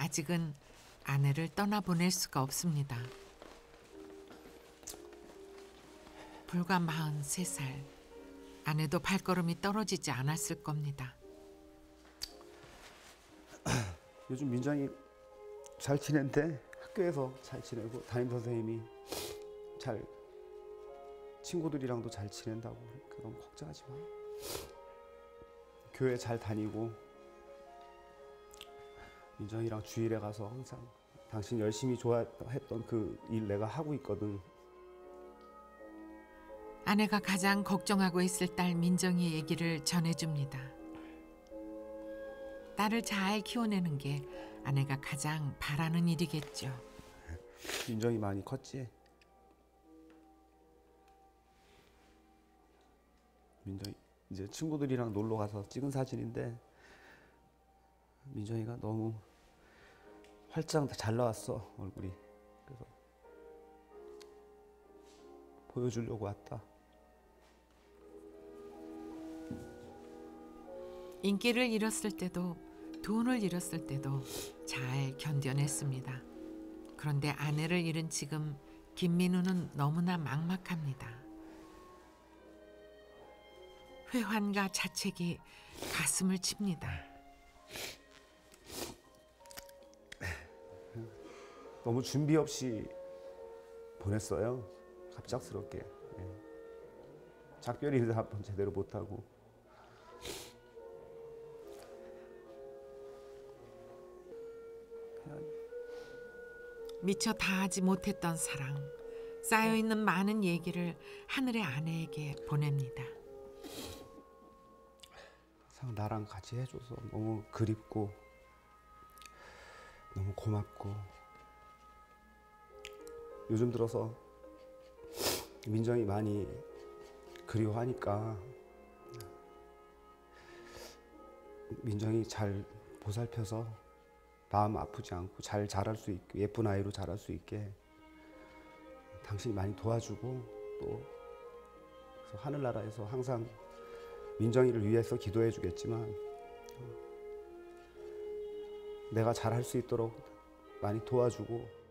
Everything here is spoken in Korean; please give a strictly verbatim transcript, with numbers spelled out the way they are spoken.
아직은 아내를 떠나보낼 수가 없습니다. 불과 마흔세 살. 아내도 발걸음이 떨어지지 않았을 겁니다. 요즘 민정이 잘 지낸대. 학교에서 잘 지내고 담임 선생님이 잘 친구들이랑도 잘 지낸다고. 그러니까 너무 걱정하지 마. 교회 잘 다니고 민정이랑 주일에 가서 항상 당신 열심히 좋아했던 그 일 내가 하고 있거든. 아내가 가장 걱정하고 있을 딸 민정이 얘기를 전해줍니다. 딸을 잘 키워내는 게 아내가 가장 바라는 일이겠죠. 민정이 많이 컸지? 민정이 이제 친구들이랑 놀러 가서 찍은 사진인데 민정이가 너무 활짝 잘 나왔어, 얼굴이. 그래서 보여주려고 왔다. 인기를 잃었을 때도 돈을 잃었을 때도 잘 견뎌냈습니다. 그런데 아내를 잃은 지금 김민우는 너무나 막막합니다. 회환과 자책이 가슴을 칩니다. 너무 준비 없이 보냈어요. 갑작스럽게. 예. 작별 인사 한 번 제대로 못하고. 미처 다하지 못했던 사랑, 쌓여있는 많은 얘기를 하늘의 아내에게 보냅니다. 항상 나랑 같이 해줘서 너무 그립고 너무 고맙고, 요즘 들어서 민정이 많이 그리워하니까 민정이 잘 보살펴서 마음 아프지 않고 잘 자랄 수 있게, 예쁜 아이로 자랄 수 있게 당신이 많이 도와주고, 또 그래서 하늘나라에서 항상 민정이를 위해서 기도해 주겠지만 내가 잘할 수 있도록 많이 도와주고